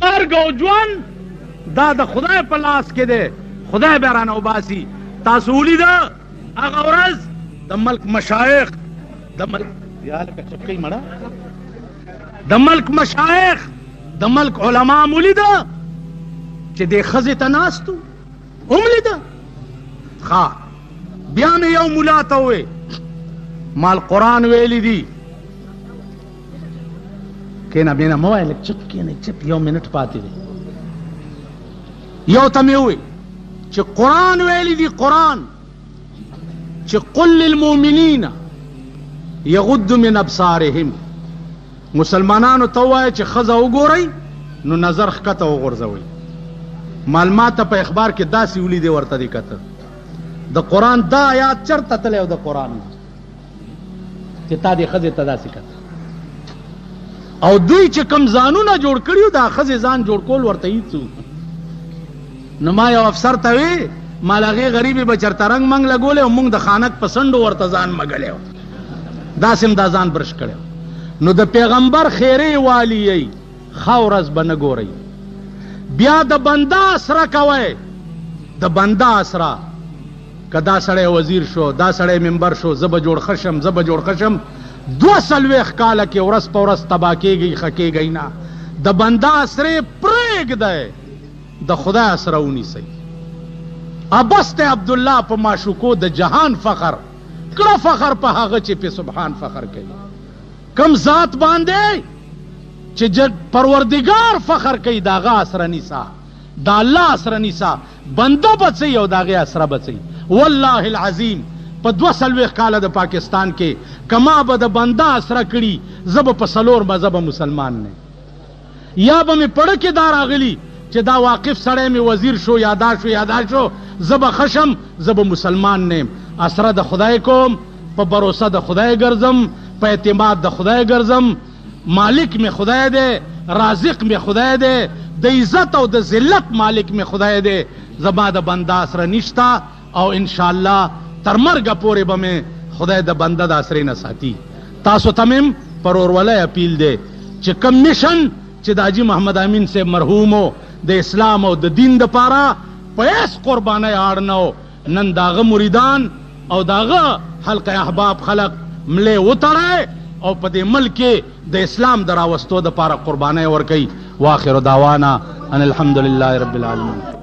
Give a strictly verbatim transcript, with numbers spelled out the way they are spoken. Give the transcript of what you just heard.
مرګ او ژوند دا د خدای په لاس کې دی، خدای به رانه وباسي. تاسو ولیده هغه ورځ د ملک مشایخ د ملک یا لکه چپکۍ مړه د ملک مشایخ د ملک علما م ولیده چې دې ښځې ته ناست و، هم لیده. ښه بیا مې یو ملا ته ووې مال قرآن ویلی دي. کېنه بېنه مه وایه، لږ چپ کېنئ، چپ یو منټ پاتې دی. یو ته مې ووې چې قرآن ویلی دي، قرآن چې قل للمؤمنین یغضوا من ابصارهم، مسلمانانو ته ووایه چې ښځه وګورئ نو نظر ښکته وغورځوئ. معلومات په اخبار کې داسې ولیدې ورته دي کته د قرآن دا آیات چرته تللی او د قرآن چې تا دې ښځې ته داسې کته. او دوی چې کوم ځانونه جوړ کړي دا ښځې ځان جوړ کول ورته هېڅ و. نو ما یو افسر ته وې مال هغې غریبې به چېرته رنګ منګ لګولی او موږ د خانک په څنډو ورته ځان مږلی و، داسې هم دا ځان برش کړی. نو د پیغمبر خیرې والی یی ښه ورځ به نه ګورئ. بیا د بنده اسره کوئ، د بنده اسره که دا سړی وزیر شو، دا سړی ممبر شو، زه به جوړ ښه شم، زه به جوړ ښه شم. دوه څلوېښت کاله کې ورځ په ورځ تباه کېږئ، ښه کېږئ نه. د بنده اسرې پرېږدئ، د خدای اسره ونیسئ. ابس دی عبدالله په معشوقو د جهان فخر کړه، فخر په هغه چې په سبحان فخر کوي. کم ذات باندې چې پروردگار فخر کوي د هغه اسره نیسه، د الله اسره نیسه. بنده بڅئ او د هغې اسره بڅئ. والله العظیم په دوه څلوېښت کاله د پاکستان کې کما به د بنده اسره کړي، زه به په څلور مذهبه مسلمان نه، یا به مې پړه کې دا راغلي چې دا واقف سړی مې وزیر شو یا دا شو یا دا شو، زه به ښه شم، زه به مسلمان نه یم. اسره د خدای کوم، په بروسه د خدای ګرځم، په اعتماد د خدای ګرځم. مالک مې خدای دی، رازق مې خدای دی، د عزت او د ذلت مالک مې خدای دی. زما د بنده اسره نشته او انشاءالله تر مرګه پورې به مې خدای د بنده د اسرې نه ساتي. تاسو ته مې پر ورولۍ اپیل دی چې کم مشن چې د حاجي محمد امین صاحب مرحومو د اسلام او د دین دپاره په هېڅ قربانۍ اړ نه و، نن د هغه مریدان او د هغه حلقه احباب خلق ملې وتړی او په دې ملک کې د اسلام د راوستو دپاره قربانۍ ورکوي. واخر دعوانا ان الحمد لله رب العالمین.